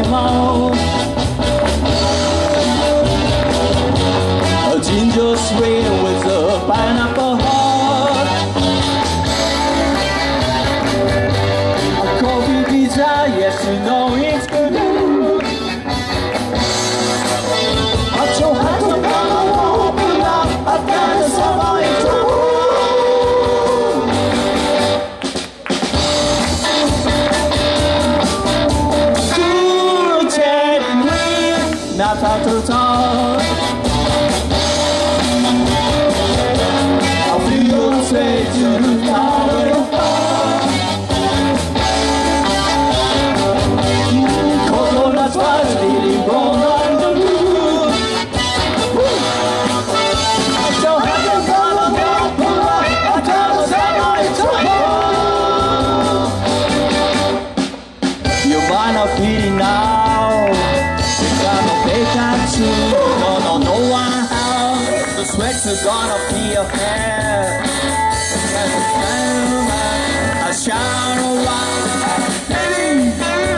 mall. A ginger sweet with a pineapple heart. A coffee pizza, yes you know it's good. Hot so hot, I'm gonna open up. I've got a summer in trouble. Cool, cherry green, not out to talk. I feel straight to the power of God. Coconut was really born on the moon. So I can follow up, I tell us how it's all. You might not feel it now. You gotta pay attention. No one how. The sweats are gonna be your hair. As a fireman, I shine a light. Baby.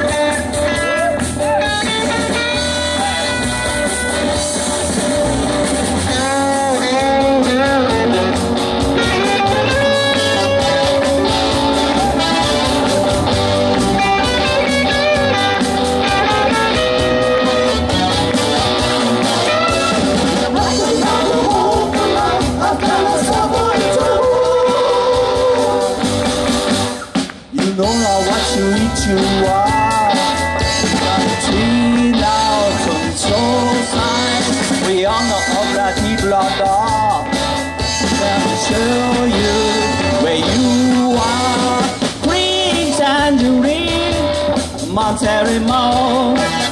You know how what you eat you are. Between our control signs, we all know all that people are. Let me show you where you are. Green tangerine, Monterey Mall.